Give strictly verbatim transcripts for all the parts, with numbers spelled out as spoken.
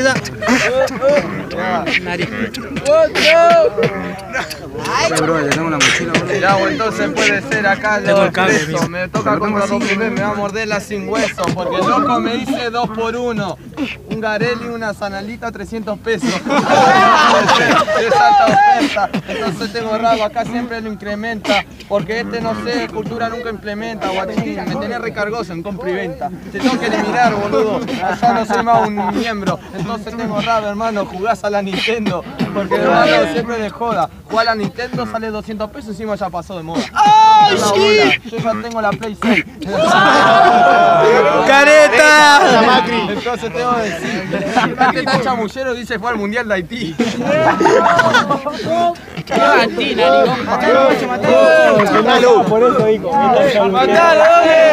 Bro, tengo una mochila, bro. Ya, o entonces puede ser acá lo expreso. Me toca contra dos bebés, me va a morder la sin hueso. Porque el loco me dice dos por uno. Un gareli y una sanalita, trescientos pesos. Es alta oferta. Entonces tengo rabo, acá siempre lo incrementa. Porque este, no sé, cultura nunca implementa. Guachín, me tenés recargoso en compra y venta. Te tengo que eliminar, boludo. Allá no soy más un miembro. Entonces tengo rabo, hermano, jugás a la Nintendo. Porque hermano, siempre de joda. Jugar a la Nintendo sale doscientos pesos, encima ya pasó de moda. ¡Ay, sí! Yo ya tengo la Play seis. ¡Careta! La Macri. Entonces tengo que decir, este tan chamullero dice fue al Mundial de Haití. Haití, narigón. Matalo, por eso dijo. ¡Matalo!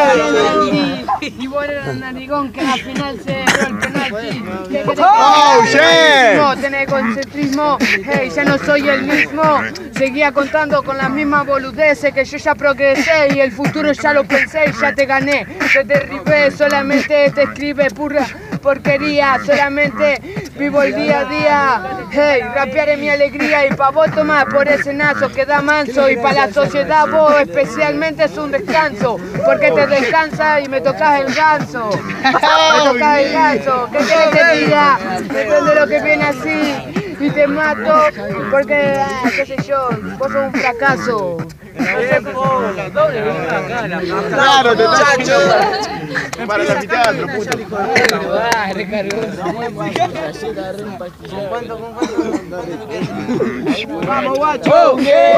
Y bueno, el narigón que al final se dio el penalti. ¡Oh, shit! Tenés concentrismo, hey, ya no soy el mismo. Seguía contando con las mismas boludeces que yo ya progresé y el futuro ya lo pensé y ya te gané. Te derribé, solamente te escribe pura porquería, solamente vivo el día a día. Hey, rapearé mi alegría y pa' vos tomar por ese nazo que da manso y pa' la sociedad vos especialmente es un descanso porque te descansa y me tocas el ganso. Me tocas el ganso, ¿qué querés que diga? Depende de lo que viene así y te mato porque, ah, qué sé yo, vos sos un fracaso. Claro, te chacho. Para el anfiteatro, puto. Vamos, guacho.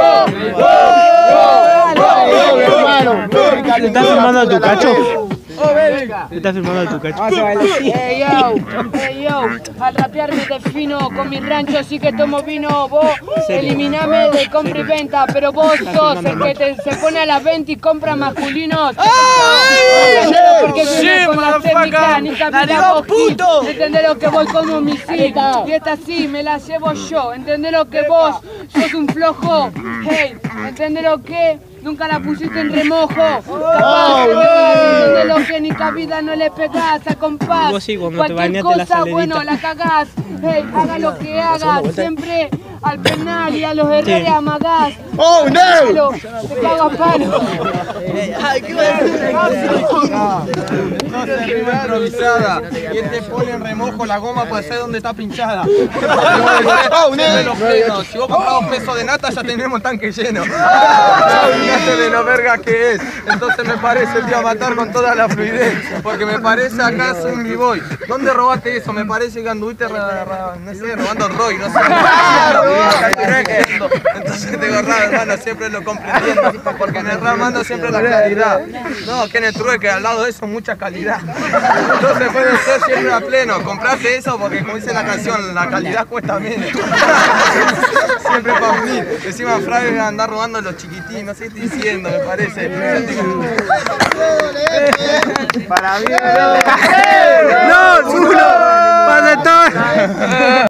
Hermano, ¿Te estás filmando a tu cacho? Oh, verga. ¿Te estás filmando a tu cacho? Hey yo, hey yo, al rapear me defino, con mi rancho sí que tomo vino, vos eliminame de compra y venta, pero vos sos el que te, se pone a la venta y compra masculinos. Porque viene con la técnica, ni capita puto. Entendés lo que voy como misil, y esta sí me la llevo yo, entendés lo que vos sos un flojo, hey, entendés lo que nunca la pusiste en remojo, capaz, entendés lo que ni cabida no le pegás a compás, Vos sí, cuando te cualquier bañaste la cosa, salerita. bueno, la cagás, hey, haga lo que hagas, siempre al penal y a los errores amagás. ¡Oh, no! Te cago a palo. No se rima improvisada. Y él te pone en remojo la goma para saber dónde está pinchada. ¡Oh, no! Si vos comprás dos pesos de nata ya tenemos tanque lleno. Fíjate de lo verga que es. Entonces me parece el día matar con toda la fluidez. Porque me parece acá soy un b-boy. ¿Dónde robaste eso? Me parece que anduviste no sé, robando Roy, no sé. Entonces tengo raro, hermano, siempre lo comprendiendo. Porque en el rap mando siempre la claridad. No, que en el trueque al lado de eso mucha calidad. Entonces puede ser siempre a pleno. Compraste eso porque como dice la canción, la calidad cuesta menos. Siempre para mí. Encima Fraga va a andar robando los chiquitines, no sé qué estoy diciendo, me parece. Para mí, ¡No, culo! ¡Para todo!